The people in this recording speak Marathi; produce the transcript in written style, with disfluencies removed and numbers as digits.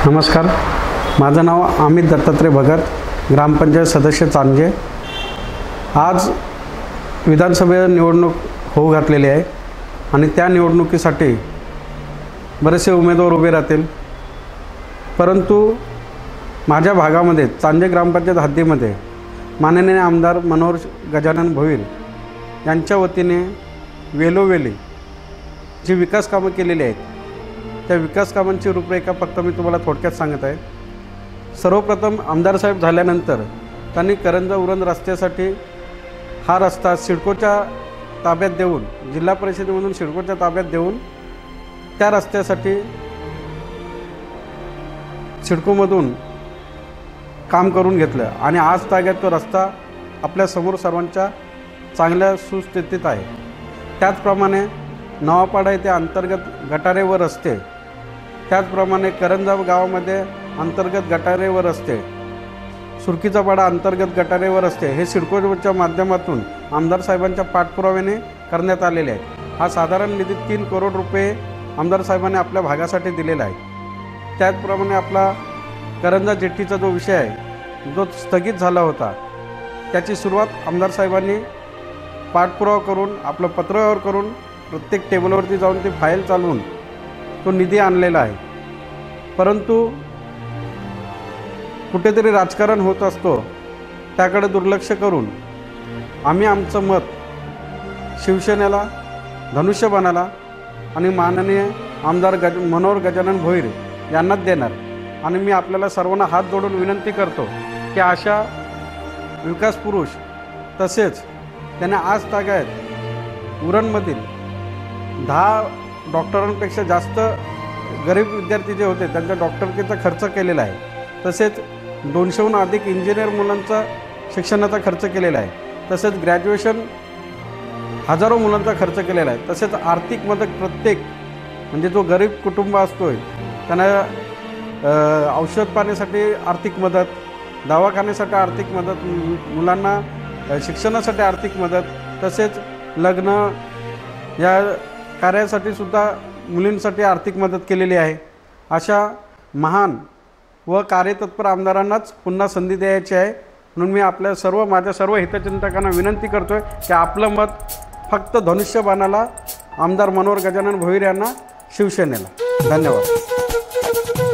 नमस्कार, माझं नाव अमित दत्तात्रय भगत, ग्रामपंचायत सदस्य चांजे। आज विधानसभा निवडणूक होऊ घातलेली आहे आणि त्या निवडणुकीसाठी बरेचसे उमेदवार उभे राहतील। परंतु माझ्या भागामध्ये चांजे ग्रामपंचायत हद्दीमध्ये माननीय आमदार मनोहर गजानन भोईर यांच्या वतीने वेळोवेळी जी विकास कामं केलेली आहेत त्या विकास कामांची रूपरेखा फक्त मी तुम्हाला थोडक्यात सांगत आहे। सर्वप्रथम आमदार साहेब झाल्यानंतर त्यांनी करंजा उरण रस्त्यासाठी हा रस्ता सिडकोच्या ताब्यात देऊन, जिल्हा परिषदेमधून सिडकोच्या ताब्यात देऊन त्या रस्त्यासाठी सिडकोमधून काम करून घेतलं आणि आज ताग्यात तो रस्ता आपल्या समोर सर्वांच्या चांगल्या सुस्थितीत आहे। त्याचप्रमाणे नवापाडा येथे अंतर्गत गटारे व रस्ते, त्याचप्रमाणे करंजा गावामध्ये अंतर्गत गटारे व रस्ते, सुरकीचा पाडा अंतर्गत गटारे व रस्ते हे सिडकोच्या माध्यमातून आमदार साहेबांच्या पाठपुराव्याने करण्यात आलेले आहेत। हा साधारण निधी 3 करोड रुपये आमदार साहेबांनी आपल्या भागासाठी दिलेला आहे। त्याचप्रमाणे आपला करंजा जेट्टीचा जो विषय आहे, जो स्थगित झाला होता, त्याची सुरुवात आमदार साहेबांनी पाठपुरावा करून, आपलं पत्रव्यवहार करून, प्रत्येक टेबलवरती जाऊन ती फाईल चालवून तो निधी आणलेला आहे। परंतु कुठेतरी राजकारण होत असतो, त्याकडे दुर्लक्ष करून आम्ही आमचं मत शिवसेनेला, धनुष्यबाणाला आणि माननीय आमदार मनोहर गजानन भोईर यांनाच देणार। आणि मी आपल्याला सर्वांना हात जोडून विनंती करतो की अशा विकास पुरुष, तसेच त्याने आज तागायत उरणमधील 10 डॉक्टरांपेक्षा जास्त गरीब विद्यार्थी जे होते त्यांच्या डॉक्टरकीचा खर्च केलेला आहे। तसेच 200हून अधिक इंजिनियर मुलांचा शिक्षणाचा खर्च केलेला आहे। तसेच ग्रॅज्युएशन हजारो मुलांचा खर्च केलेला आहे। तसेच आर्थिक मदत प्रत्येक, म्हणजे जो गरीब कुटुंब असतोय त्यांना औषध पाण्यासाठी आर्थिक मदत, दवाखान्यासाठी आर्थिक मदत, मुलांना शिक्षणासाठी आर्थिक मदत, तसेच लग्न या कार्यासाठी सुद्धा मुलींसाठी आर्थिक मदत केलेली आहे। अशा महान व कार्यतत्पर आमदारांनाच पुन्हा संधी द्यायची आहे। म्हणून मी माझ्या सर्व हितचिंतकांना विनंती करतोय की आपलं मत फक्त धनुष्यबाणाला, आमदार मनोहर गजानन भोईर यांना, शिवसेनेला। धन्यवाद।